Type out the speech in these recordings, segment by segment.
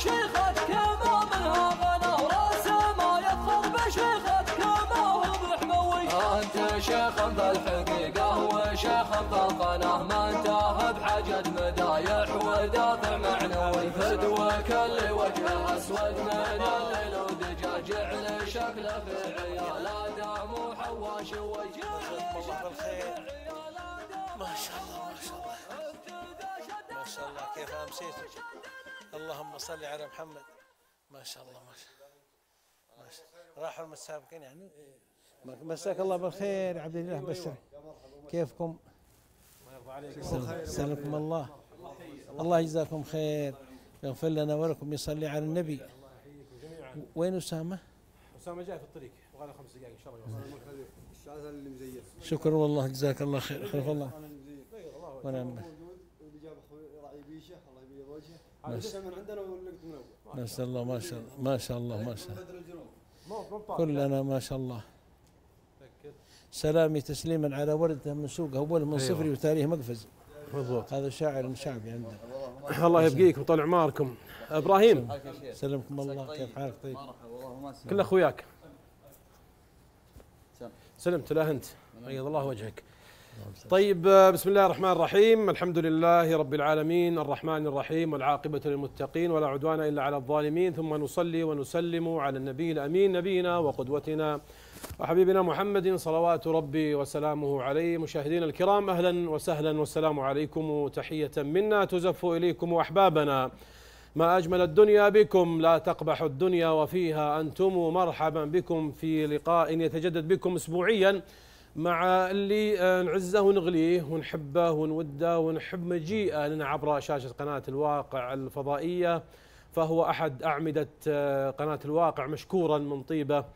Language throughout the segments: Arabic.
شيختك ما منها غنى وراسه ما يفخر بشيختك ما هو بحموي. انت شيخ بالحقيقه وشيخ بالقناه ما انتهى بحاجه مدايح ودافع معنوي. فدوك اللي وجهه اسود من الليل ودجاج جعل شكله في عيال ادم وحواء شوي. الله بالخير. ما شاء الله ما شاء الله ما شاء الله. كيف امسيتم؟ اللهم صل على محمد. ما شاء الله ما شاء الله ما شاء الله. راحوا المتسابقين يعني. مساك الله بالخير عبد الله بشر. كيفكم؟ سلمكم الله. الله يجزاكم خير، يغفر لنا ولكم، يصلي على النبي. وين أسامة؟ أسامة جاي في الطريق وغدا 5 دقائق إن شاء الله يوصل. اللي مزيف. شكرا والله جزاك الله خير. خلف الله ونعم. واللي جاب اخوي راعي بيشه الله يبيض وجهه. هذا من عندنا ولقيت من اول. ما شاء الله ما شاء الله ما شاء الله ما شاء الله. كلنا ما شاء الله. سلامي تسليما على ولده من سوق اول من صفري وتاريخ مقفز. بالضبط. هذا شاعر شعبي عندنا. الله يبقيك ويطول عماركم. ابراهيم سلمكم الله. كيف حالك؟ طيب كل اخوياك. سلمت له انت. بيض الله وجهك. طيب بسم الله الرحمن الرحيم. الحمد لله رب العالمين الرحمن الرحيم والعاقبة للمتقين ولا عدوان إلا على الظالمين، ثم نصلي ونسلم على النبي الأمين نبينا وقدوتنا وحبيبنا محمد صلوات ربي وسلامه عليه. مشاهدينا الكرام أهلا وسهلا والسلام عليكم تحية منا تزف إليكم أحبابنا. ما أجمل الدنيا بكم، لا تقبح الدنيا وفيها أنتم. مرحبا بكم في لقاء يتجدد بكم أسبوعيا مع اللي نعزه ونغليه ونحبه ونوده ونحب مجيئه لنا عبر شاشة قناة الواقع الفضائية. فهو أحد أعمدة قناة الواقع، مشكورا من طيبة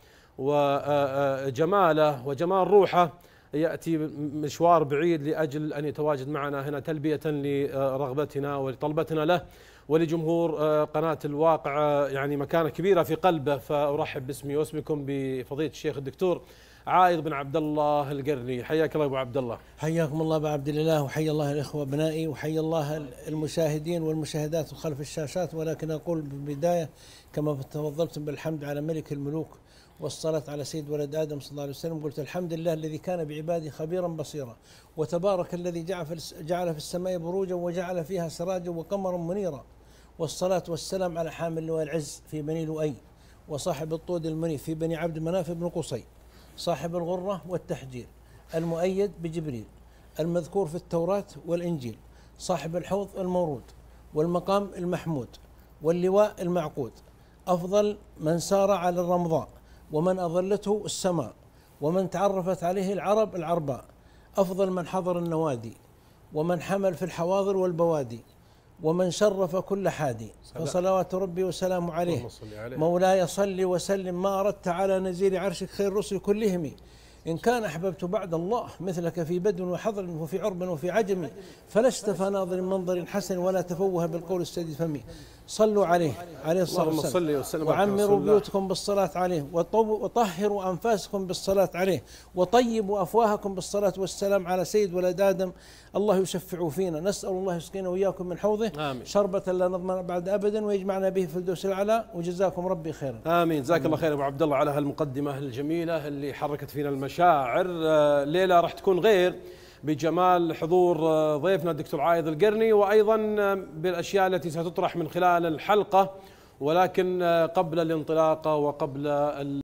وجماله وجمال روحه يأتي مشوار بعيد لأجل أن يتواجد معنا هنا تلبية لرغبتنا ولطلبتنا له ولجمهور قناة الواقع، يعني مكانة كبيرة في قلبه. فأرحب باسمي واسمكم بفضيلة الشيخ الدكتور عايض بن عبد الله القرني. حياك الله ابو عبد الله. حياكم الله ابو عبد الله، وحيا الله الاخوه ابنائي، وحيا الله المشاهدين والمشاهدات خلف الشاشات. ولكن اقول بالبدايه كما تفضلتم بالحمد على ملك الملوك والصلاة على سيد ولد آدم صلى الله عليه وسلم، قلت الحمد لله الذي كان بعباده خبيرا بصيرا، وتبارك الذي جعل في السماء بروجا وجعل فيها سراجا وقمرا منيرا، والصلاة والسلام على حامل لواء العز في بني لؤي، وصاحب الطود المنيف في بني عبد مناف بن قصي، صاحب الغرة والتحجير، المؤيد بجبريل، المذكور في التوراة والإنجيل، صاحب الحوض المورود والمقام المحمود واللواء المعقود، أفضل من سار على الرمضاء ومن أظلته السماء ومن تعرفت عليه العرب العرباء، أفضل من حضر النوادي ومن حمل في الحواضر والبوادي ومن شرف كل حادي، فصلوات ربي وسلامه عليه. مولاي صل وسلم ما أردت على نزيل عرشك خير الرسل كلهم، إن كان أحببت بعد الله مثلك في بدو وحضر وفي عرب وفي عجم، فلست فناظر منظر حسن ولا تفوه بالقول السديد فمي. صلوا عليه الصلاة والسلام، وعمروا بيوتكم بالصلاة عليه، وطهروا أنفاسكم بالصلاة عليه، وطيبوا أفواهكم بالصلاة والسلام على سيد ولد آدم. الله يشفع فينا، نسأل الله يسقينا وإياكم من حوضه آمين. شربة لا نضمن بعد أبدا، ويجمعنا به في الدوس الأعلى، وجزاكم ربي خيرا. آمين. جزاك الله خير أبو عبد الله على هالمقدمة الجميلة اللي حركت فينا المشاعر. الليلة راح تكون غير بجمال حضور ضيفنا الدكتور عايض القرني، وأيضا بالأشياء التي ستطرح من خلال الحلقة. ولكن قبل الانطلاقة وقبل